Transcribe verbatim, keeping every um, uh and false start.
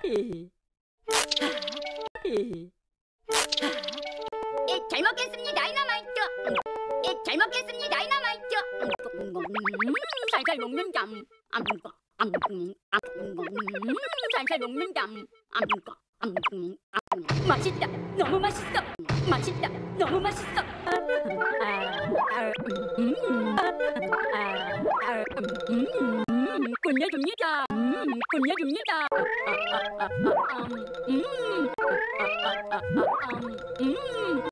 예, 잘 먹겠습니다, 다이너마이트. 예, 잘 먹겠습니다, 다이너마이트. 음, 살살 먹는다. 음, 음, 살살 먹는다. 음, 음, 맛있다. 너무 맛있어. 맛있다. 너무 맛있어. 끝내줍니다. 음, 끝내줍니다. 음, 음, 음.